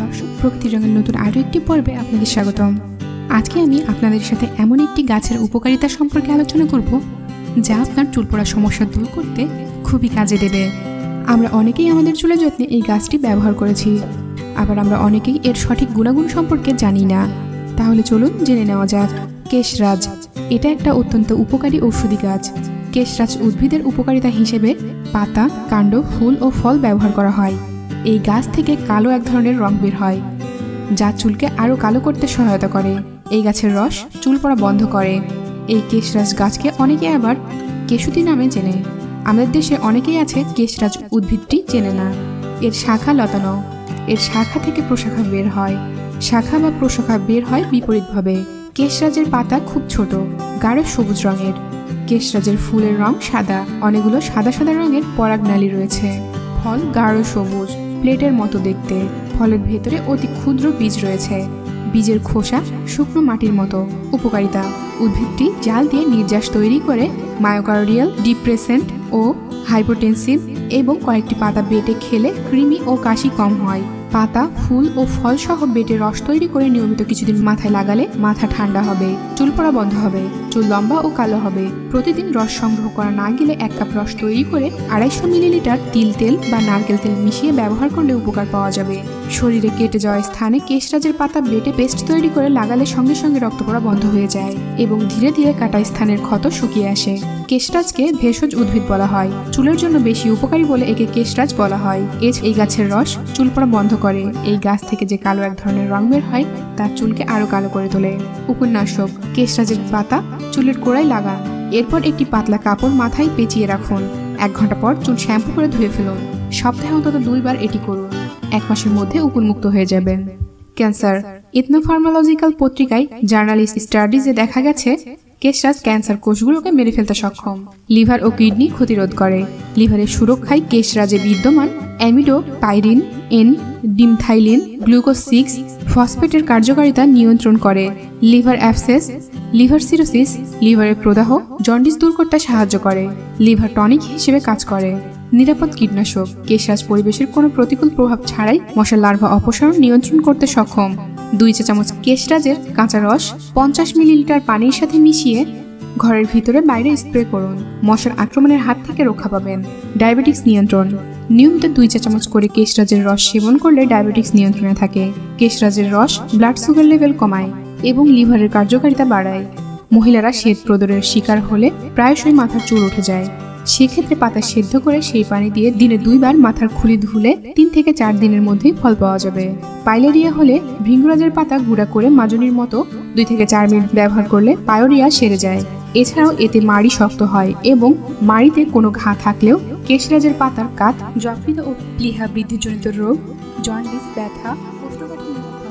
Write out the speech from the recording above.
দর্শক, প্রকৃতির রঙের নতুন আরও একটি পর্বে আপনাদের স্বাগতম। আজকে আমি আপনাদের সাথে এমন একটি গাছের উপকারিতা সম্পর্কে আলোচনা করব যা আপনার চুল পড়ার সমস্যা দূর করতে খুবই কাজে দেবে। আমরা অনেকেই আমাদের চুলের যত্নে এই গাছটি ব্যবহার করেছি, আবার আমরা অনেকেই এর সঠিক গুণাগুণ সম্পর্কে জানি না। তাহলে চলুন জেনে নেওয়া যাক। কেশরাজ এটা একটা অত্যন্ত উপকারী ঔষধি গাছ। কেশরাজ উদ্ভিদের উপকারিতা হিসেবে পাতা, কাণ্ড, ফুল ও ফল ব্যবহার করা হয়। এই গাছ থেকে কালো এক ধরনের রং বের হয় যা চুলকে আরও কালো করতে সহায়তা করে। এই গাছের রস চুল পড়া বন্ধ করে। এই কেশরাজ গাছকে অনেকে আবার কেশুতি নামে চেনে। আমাদের দেশে অনেকেই আছে কেশরাজ উদ্ভিদটি চেনে না। এর শাখা লতানো, এর শাখা থেকে প্রশাখা বের হয়। শাখা বা প্রশাখা বের হয় বিপরীতভাবে। কেশরাজের পাতা খুব ছোট, গাঢ় সবুজ রঙের। কেশরাজের ফুলের রং সাদা, অনেকগুলো সাদা সাদা রঙের পরাগনালী রয়েছে। ফল গাঢ় সবুজ, প্লেটের মতো দেখতে। ফলের ভেতরে অতি ক্ষুদ্র বীজ রয়েছে। বীজের খোসা শুকনো মাটির মতো। উপকারিতা: উদ্ভিদটি জাল দিয়ে নির্যাস তৈরি করে মায়োকার্ডিয়াল ডিপ্রেসেন্ট ও হাইপোটেনসিভ, এবং কয়েকটি পাতা বেটে খেলে কৃমি ও কাশি কম হয়। পাতা, ফুল ও ফল সহ বেটে রস তৈরি করে নিয়মিত কিছুদিন মাথায় লাগালে মাথা ঠান্ডা হবে, চুল পড়া বন্ধ হবে, চুল লম্বা ও কালো হবে। প্রতিদিন রস সংগ্রহ করা না গেলে 1 কাপ রস তৈরি করে 250 মিলিলিটার তিল তেল বা নারকেল তেল মিশিয়ে ব্যবহার করলে উপকার পাওয়া যাবে। শরীরে কেটে যাওয়া স্থানে কেশরাজের পাতা বেটে পেস্ট তৈরি করে লাগালে সঙ্গে সঙ্গে রক্ত পড়া বন্ধ হয়ে যায় এবং ধীরে ধীরে কাটা স্থানের ক্ষত শুকিয়ে আসে। কেশরাজকে ভেষজ উদ্ভিদ বলা হয়। চুলের জন্য বেশি উপকারী বলে একে কেশরাজ বলা হয়। এই গাছের রস চুল পড়া বন্ধ করে। এই গাছ থেকে যে কালো এক ধরনের রং বের হয় তা চুলকে আরো কালো করে তোলে। উপন্যাসক: কেশরাজের পাতা চুলের গোড়ায় লাগান, এরপর একটি পাতলা কাপড় মাথায় পেঁচিয়ে রাখুন। 1 ঘন্টা পর চুল শ্যাম্পু করে ধুয়ে ফেলুন। সপ্তাহে অন্তত 2 বার এটি করুন। 1 মাসের মধ্যে উকুনমুক্ত হয়ে যাবেন। ক্যান্সার: ইথনোফার্মালজিক্যাল পত্রিকায় জার্নালিস্ট স্টাডিজে দেখা গেছে কেশরাজ ক্যান্সার কোষগুলোকে মেরে ফেলতে সক্ষম। লিভার ও কিডনি ক্ষতিরোধ করে। লিভারের সুরক্ষায় কেশরাজে বিদ্যমান অ্যামিডো পাইরিন এন ডিমথাইলিন গ্লুকোজ 6 ফসফেটের কার্যকারিতা নিয়ন্ত্রণ করে। লিভার অ্যাবসেস, লিভার সিরোসিস, লিভারের প্রদাহ, জন্ডিস দূর করতে সাহায্য করে। লিভার টনিক হিসেবে কাজ করে। নিরাপদ কীটনাশক: কেশরাজ পরিবেশের কোনো প্রতিকূল প্রভাব ছাড়াই মশার লার্ভা অপসারণ নিয়ন্ত্রণ করতে সক্ষম। 2 চা চামচ কেশরাজের কাঁচা রস 50 মিলিলিটার পানির সাথে মিশিয়ে ঘরের ভিতরে বাইরে স্প্রে করুন। মশার আক্রমণের হাত থেকে রক্ষা পাবেন। ডায়াবেটিক্স নিয়ন্ত্রণ: নিয়মিত 2 চা চামচ করে কেশরাজের রস সেবন করলে ডায়াবেটিক্স নিয়ন্ত্রণে থাকে। কেশরাজের রস ব্লাড সুগার লেভেল কমায় এবং লিভারের কার্যকারিতা বাড়ায়। মহিলারা শ্বেত প্রদাহের শিকার হলে প্রায়শই মাথার চুল উঠে যায়। সেক্ষেত্রে পাতা সেদ্ধ করে সেই পানি দিয়ে দিনে 2 বার মাথার খুলি ধুলে 3 থেকে 4 দিনের মধ্যেই ফল পাওয়া যাবে। পাইলেরিয়া হলে ভৃঙ্গরাজের পাতা গুঁড়া করে মাজনির মতো 2 থেকে 4 মিনিট ব্যবহার করলে পায়োরিয়া সেরে যায়। এছাড়াও এতে মাড়ি শক্ত হয় এবং মাড়িতে কোনো ঘা থাকলেও কেশরাজের পাতার কাত যকৃত ও প্লীহা বৃদ্ধিজনিত রোগ, জন্ডিস, ব্যথা, কোষ্ঠকাঠিন্য